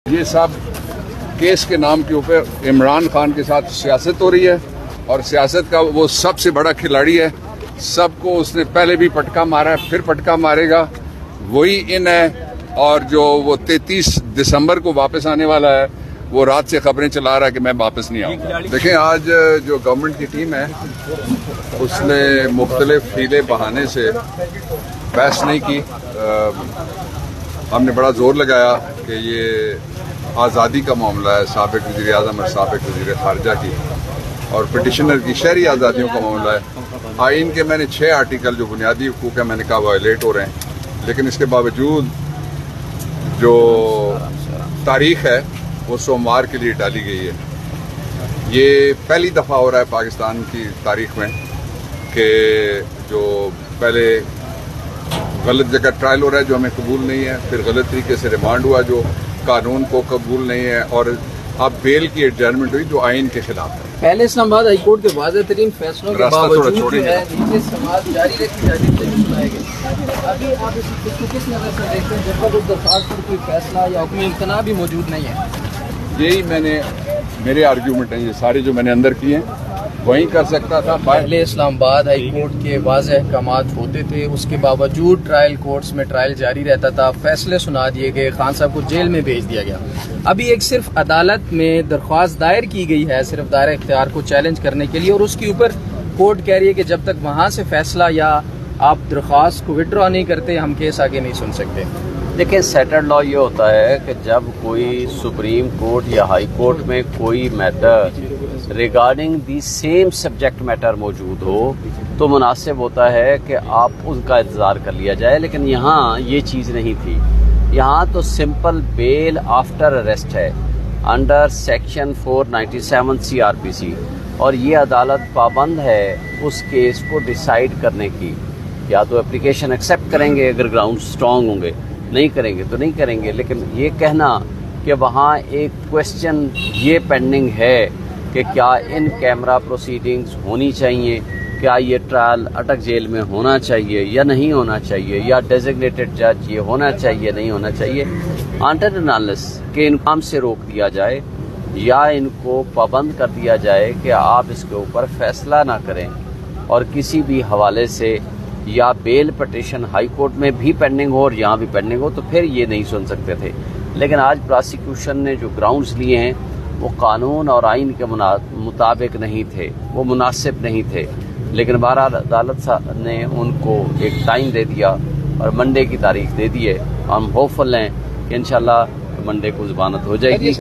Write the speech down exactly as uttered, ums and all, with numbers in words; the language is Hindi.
ये सब केस के नाम के ऊपर इमरान खान के साथ सियासत हो रही है और सियासत का वो सबसे बड़ा खिलाड़ी है। सबको उसने पहले भी पटका मारा है, फिर पटका मारेगा, वही इन है। और जो वो तैतीस दिसंबर को वापस आने वाला है, वो रात से खबरें चला रहा है कि मैं वापस नहीं आऊँगा। देखें, आज जो गवर्नमेंट की टीम है उसने मुख्तलिफ हीले बहाने से बहस नहीं की। आ, हमने बड़ा जोर लगाया कि ये आज़ादी का मामला है, साबिक वज़ीर आज़म और साबिक वज़ीर ख़ारिजा की, और पिटिशनर की शहरी आज़ादियों का मामला है। आइन के मैंने छः आर्टिकल जो बुनियादी हुकूक है मैंने कहा वायलेट हो रहे हैं, लेकिन इसके बावजूद जो तारीख है वो सोमवार के लिए डाली गई है। ये पहली दफ़ा हो रहा है पाकिस्तान की तारीख में कि जो पहले गलत जगह ट्रायल हो रहा है जो हमें कबूल नहीं है, फिर गलत तरीके से रिमांड हुआ जो कानून को कबूल नहीं है, और अब बेल की एडजर्नमेंट हुई जो आइन के खिलाफ है। पहले इस्लामाबाद हाईकोर्ट के वाज़ेह तरीन फैसलों के बावजूद जो है नीचे समाअत जारी रखी जाती है सुनाए गए। अभी आप इसको किस नज़र से देखते हैं जब तक उस दरख्वास्त पर कोई फैसला या हुक्म इम्तना भी मौजूद नहीं है? यही मैंने मेरे आर्ग्यूमेंट हैं, ये सारे जो मैंने अंदर किए हैं वही कर सकता था। पहले इस्लामाबाद हाई कोर्ट के वाज़ेह अहकामात होते थे, उसके बावजूद ट्रायल कोर्ट्स में ट्रायल जारी रहता था, फैसले सुना दिए गए, खान साहब को जेल में भेज दिया गया। अभी एक सिर्फ अदालत में दरख्वास्त दायर की गई है सिर्फ दायरा इख्तियार को चैलेंज करने के लिए, और उसके ऊपर कोर्ट कह रही है कि जब तक वहाँ से फैसला या आप दरख्वास्त को विड्रॉ नहीं करते हम केस आगे नहीं सुन सकते। देखिए, सेटल्ड लॉ ये होता है कि जब कोई सुप्रीम कोर्ट या हाई कोर्ट में कोई matter regarding the same subject matter मौजूद हो तो मुनासिब होता है कि आप उसका इंतज़ार कर लिया जाए, लेकिन यहाँ ये चीज़ नहीं थी। यहाँ तो सिंपल बेल आफ्टर अरेस्ट है under section four ninety seven C R P C, और ये अदालत पाबंद है उस केस को डिसाइड करने की। या तो एप्लीकेशन एक्सेप्ट करेंगे अगर ग्राउंड स्ट्रॉन्ग होंगे, नहीं करेंगे तो नहीं करेंगे। लेकिन ये कहना कि वहाँ एक क्वेश्चन ये पेंडिंग है कि क्या इन कैमरा प्रोसीडिंग्स होनी चाहिए, क्या ये ट्रायल अटक जेल में होना चाहिए या नहीं होना चाहिए, या डेजिग्नेटेड जज ये होना चाहिए नहीं होना चाहिए, अंडर एनालिसिस के इनकाम से रोक दिया जाए या इनको पाबंद कर दिया जाए कि आप इसके ऊपर फैसला ना करें, और किसी भी हवाले से या बेल पटिशन हाई कोर्ट में भी पेंडिंग हो और यहाँ भी पेंडिंग हो तो फिर ये नहीं सुन सकते थे। लेकिन आज प्रोसिक्यूशन ने जो ग्राउंड्स लिए हैं वो कानून और आइन के मुताबिक नहीं थे, वो मुनासिब नहीं थे। लेकिन बहरहाल अदालत ने उनको एक टाइम दे दिया और मंडे की तारीख दे दी है। हम होपफुल हैं कि इंशाल्लाह मंडे को ज़मानत हो जाएगी।